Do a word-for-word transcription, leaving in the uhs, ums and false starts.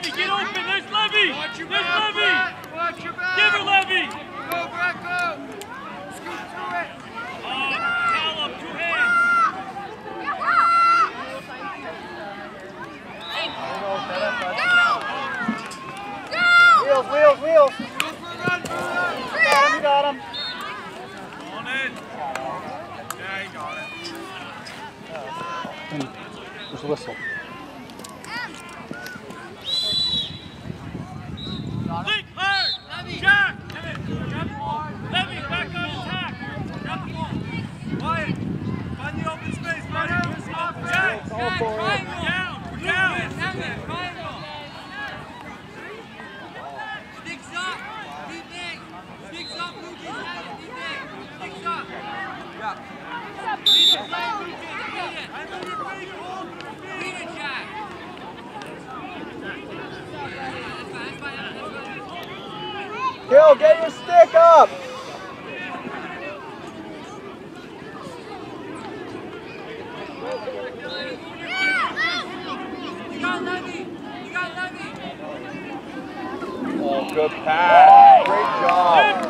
Levy, get open. There's Levy. Watch your There's back, Levy. Brett. Watch your back. Give her Levy. Go, Brett, go. Scoot through it. Oh, Callum, two hands. Wheels, wheels, wheels. Go for a run, for a run. You got him, you got him. On in. Yeah, he got it. There's a whistle. Link hard. Jack. Levy, back on attack. Grab the ball. Wyatt, find the open space, buddy. Jack. All for it. We're down. We're down. Sticks up! Be big! Sticks up, Lucas! Be big! Sticks up! Yeah. Beat it, play, Lucas! Beat it! Beat it, Jack! That's fine, that's fine, that's fine. Kill, get your stick up. You got Levy! You got Levy! Oh, good pass. Great job.